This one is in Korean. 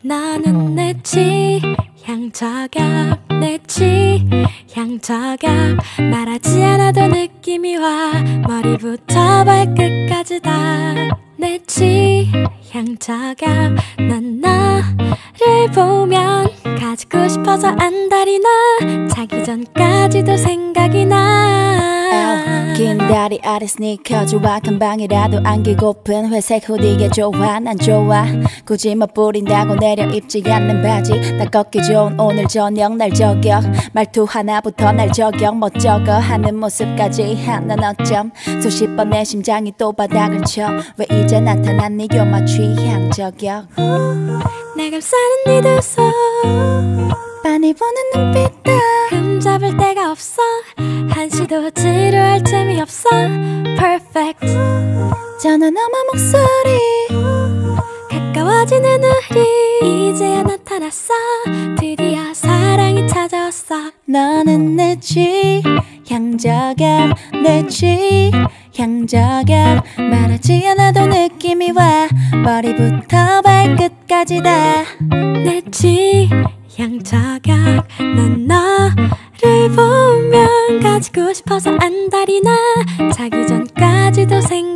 나는 내 취향 저격 내 취향 저격 말하지 않아도 느낌이 와 머리부터 발끝까지 다 내 취향 저격 넌 나를 보면 가지고 싶어서 안달이 나 자기 전까지도 생각이 나 긴 다리 아래 스니커 좋아 금방이라도 안기고픈 회색 후디게 좋아 난 좋아 굳이 뭐 뿌린다고 내려 입지 않는 바지 나 걷기 좋은 오늘 저녁 날 저격 말투 하나부터 날 저격 못 적어 하는 모습까지 난 어쩜 수십 번 내 심장이 또 바닥을 쳐 왜 이제 나타났니 You're my 취향 저격 내 감싸는 네 두 손 빤히 보는 눈빛 흠 잡을 데가 없어 한시도 지루할 틈이 없어 Perfect 전화 너머 목소리 가까워지는 우리 이제야 나타났어 드디어 사랑이 찾아왔어 너는 내 취향 저격 내 취향 저격 말하지 않아도 느낌이 와 머리부터 발끝까지 다 내 취향 저격 넌 너를 보면 가지고 싶어서 안달이 나 자기 전까지도 생각